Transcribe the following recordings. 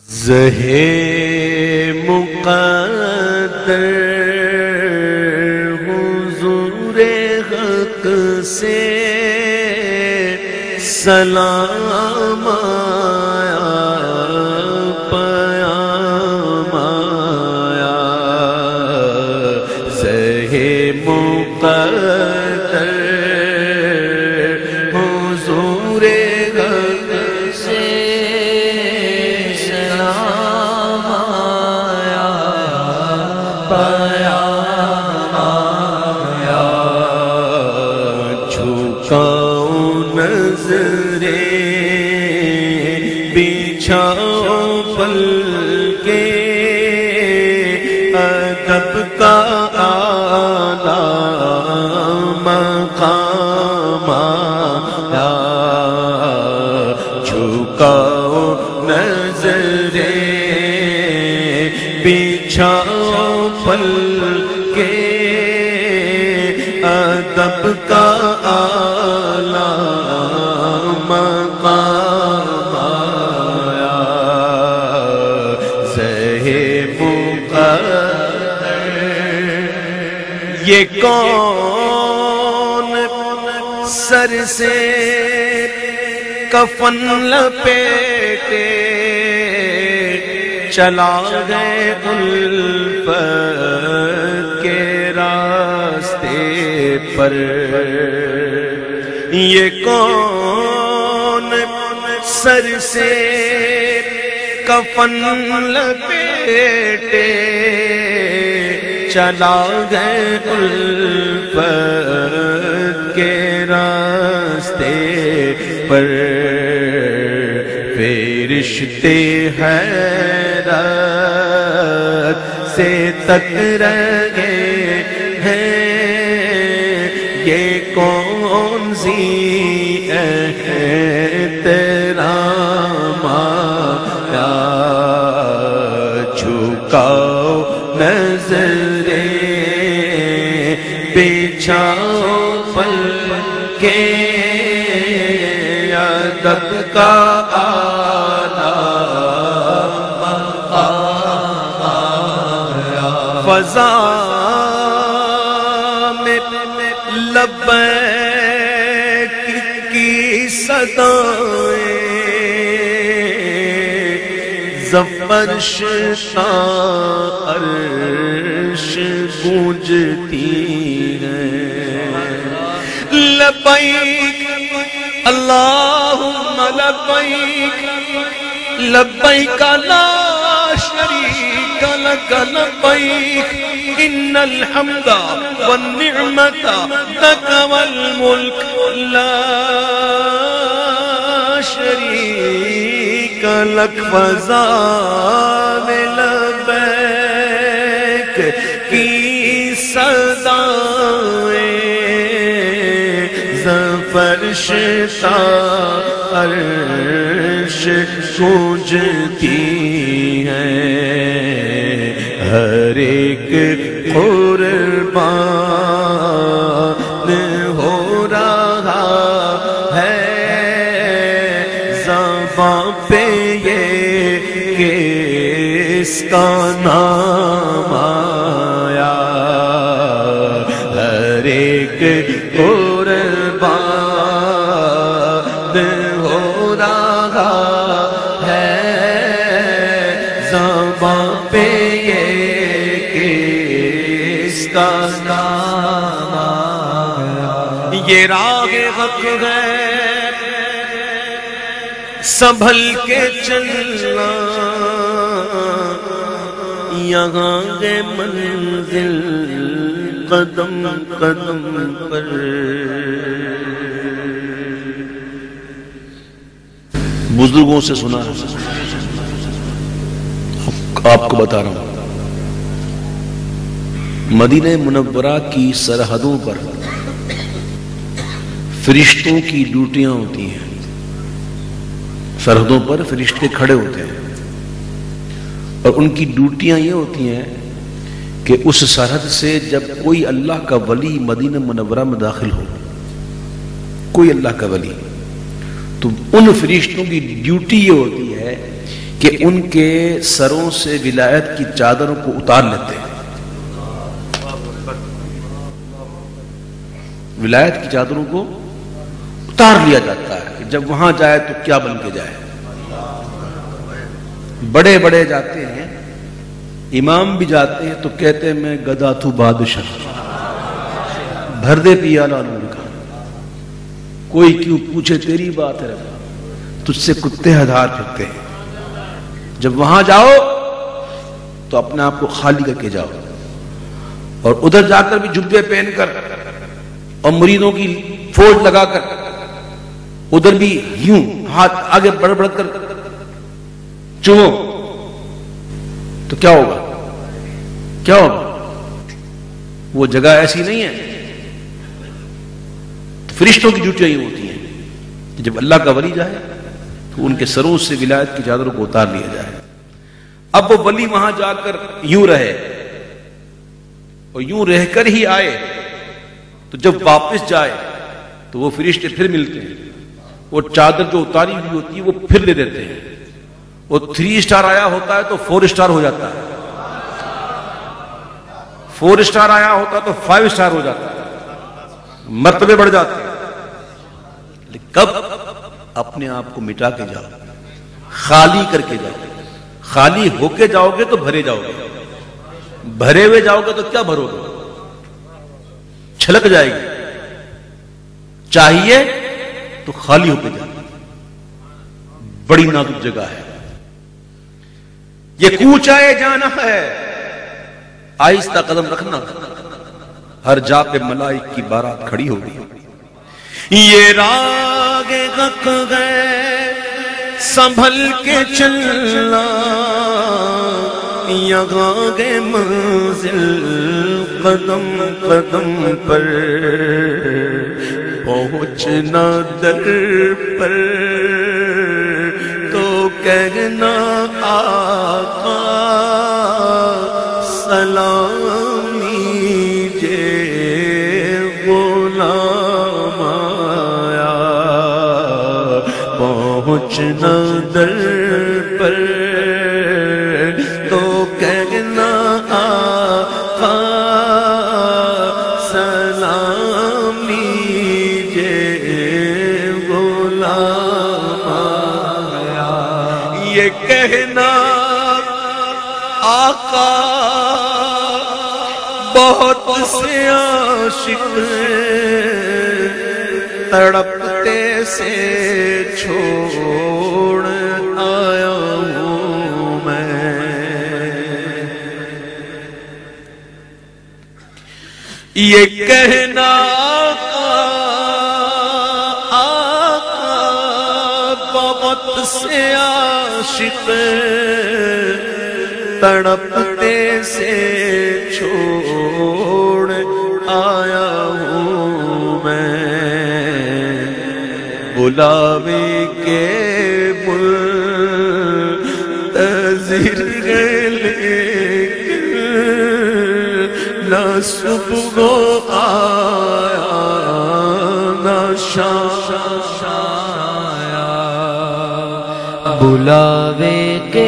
زہے مقدر حضور حق سے سلام آیا، پیام آیا۔ زہے مقدر حضور حق سے سلام آیا، پیام آیا۔ جھکاؤ نظریں، بچھاؤ پلکیں، ادب کا اعلیٰ مقام آیا۔ جھکاؤ نظریں، بچھاؤ پلکیں، ادب کا اعلیٰ مقام آیا۔ زہے مقدر، یہ کون سر سے کفن لپیٹے چلا گئے الفت کے راستے پر؟ یہ کون سر سے کفن لپیٹے چلا گئے الفت کے راستے پر؟ فرشتے حیرت سے تک رہے ہیں، یہ کون سی احترام آیا۔ جھکاؤ نظریں، بچھاؤ پلکیں، ادب کا اعلیٰ مقام آیا۔ فضا میں لبیک کی صدائیں زفرش تا عرش گونجتی ہیں۔ لبیک اللہم لبیک، لبیک لا شریک لک لبیک، ان الحمد والنعمت لک والملک لا شریک لک۔ فضا میں لبیک کی صدائیں زفرش تا عرش گونجتی ہیں۔ ہر ایک قربان ہو رہا ہے زبان پہ یہ کہ اس کا نام آیا۔ ہر ایک قربان ہو رہا ہے زبان پہ یہ کہ اس کا نام آیا۔ یہ راہ حق ہے، سنبھل کے چلنا، یہاں ہے منزل قدم قدم پر۔ بزرگوں سے سنا ہے، آپ کو بتا رہا ہوں، مدینہ منورہ کی سرحدوں پر فرشتوں کی ڈیوٹیاں ہوتی ہیں۔ سرحدوں پر فرشتے کھڑے ہوتے ہیں اور ان کی ڈیوٹیاں یہ ہوتی ہیں کہ اس سرحد سے جب کوئی اللہ کا ولی مدینہ منورہ میں داخل ہو، کوئی اللہ کا ولی، تو ان فرشتوں کی ڈیوٹی یہ ہوتی ہے کہ ان کے سروں سے ولایت کی چادروں کو اتار لیتے ہیں. ولایت کی چادروں کو اتار لیا جاتا ہے کہ جب وہاں جائے تو کیا بن کے جائے. بڑے بڑے جاتے ہیں، امام بھی جاتے ہیں تو کہتے ہیں میں گدا تو بادشاہ، بھر دے پیالہ نور کا، کوئی کیوں پوچھے تیری بات ہے، تجھ سے کتے ہزار پھرتے ہیں. جب وہاں جاؤ تو اپنے آپ کو خالی کر کے جاؤ، اور ادھر جا کر بھی جبے پہن کر اور مریدوں کی فوج لگا کر ادھر بھی یوں ہاتھ آگے بڑھ بڑھ کر چومو تو کیا ہوگا؟ کیا ہوگا؟ وہ جگہ ایسی نہیں ہے. فرشتوں کی ڈیوٹیاں یہ ہوتی ہیں کہ جب اللہ کا ولی جائے تو ان کے سروں سے ولایت کی چادروں کو اتار لیا جائے. اب وہ ولی وہاں جا کر یوں رہے اور یوں رہ کر ہی آئے تو جب واپس جائے تو وہ فرشتے پھر ملتے ہیں، وہ چادر جو اتاری ہوئی ہوتی ہے وہ پھر لے دیتے ہیں. وہ 3 اسٹار آیا ہوتا ہے تو 4 اسٹار ہو جاتا ہے، 4 اسٹار آیا ہوتا ہے تو 5 اسٹار ہو جاتا ہے، مرتبے بڑھ جاتے ہیں. لیکن کب اپنے آپ کو مٹا کے جاؤ، خالی کر کے جاؤ. خالی ہو کے جاؤ گے تو بھرے جاؤ گے، بھرے ہوئے جاؤ گے تو کیا بھرو گے؟ چھلک جائے گی. چاہیے تو خالی ہو کے جاؤ. بڑی نازک جگہ ہے یہ، کوچائے جانا ہے، آہستہ قدم رکھنا، ہر جا پہ ملائک کی بارات کھڑی ہوگی. یہ راگ غق ہے سنبھل کے چلنا، یہاں گے منزل قدم قدم پر، پہنچنا در پر تو کہنا آقا سلام لیجئے غلام آیا. پہنچنا در پر تو کہنا آقا سلام لیجئے غلام آیا. یہ کہنا آقا بہت سے عاشق تڑپتے سے چھوڑ آیا ہوں میں. یہ کہنا آقا بہت سے عاشق تڑپتے سے چھوڑ آیا ہوں میں. بلاوے کے منتظر لیکن نہ صبح آیا نہ شام آیا. بلاوے کے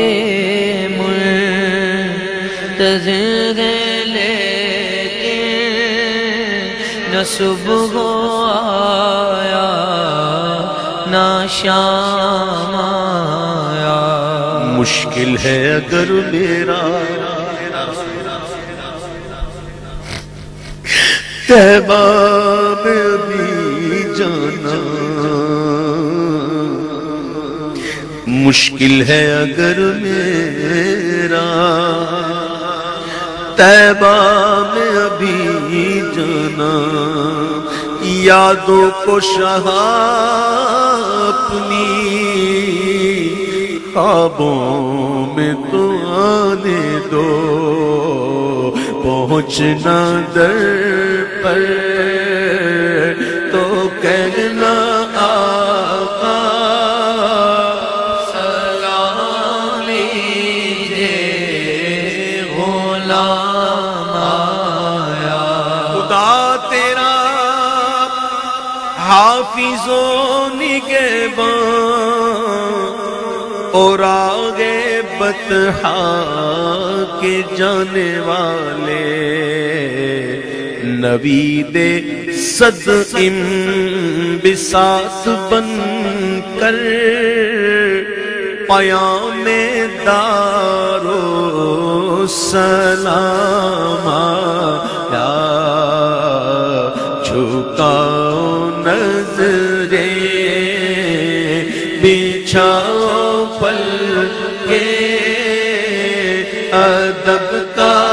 منتظر لیکن نہ صبح آیا نہ شام آیا. مشکل ہے اگر میرا طیبہ میں بھی جانا، مشکل ہے اگر میرا طیبہ میں ابھی جانا. یادوں کو شاہ اپنی خوابوں میں تو آنے دو. پہنچنا در پر تو کہنا آقا سلام لیجئے غلام آیا. خدا تیرا حافظ و نگہباں اور آگے بطحا کے جانے والے نوید صد انبساط بن کر پیام دارو سلام آیا جھکاؤ نظریں بچھاؤ پل کے ادب کا